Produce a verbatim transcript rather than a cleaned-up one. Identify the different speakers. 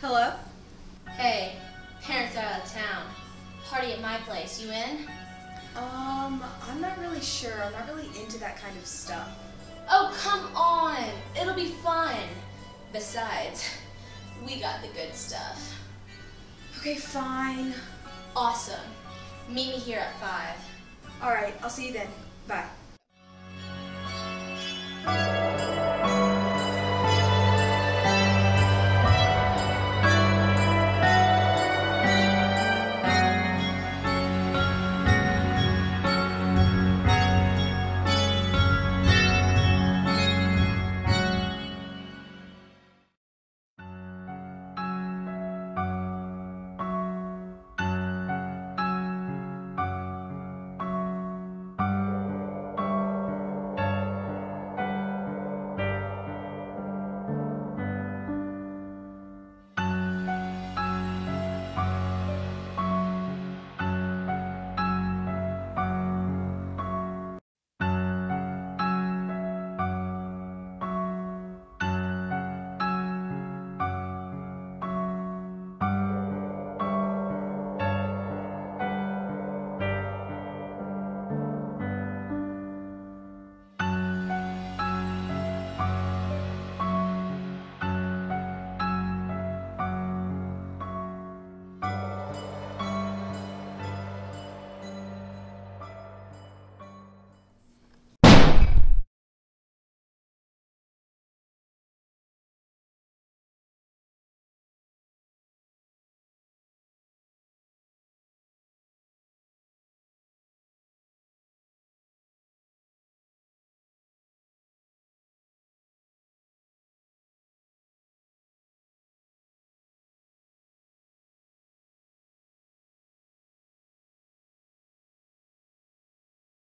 Speaker 1: Hello?
Speaker 2: Hey, parents are out of town. Party at my place. You in?
Speaker 1: Um, I'm not really sure. I'm not really into that kind of stuff.
Speaker 2: Oh, come on. It'll be fun. Besides, we got the good stuff.
Speaker 1: Okay, fine.
Speaker 2: Awesome. Meet me here at five.
Speaker 1: Alright, I'll see you then. Bye.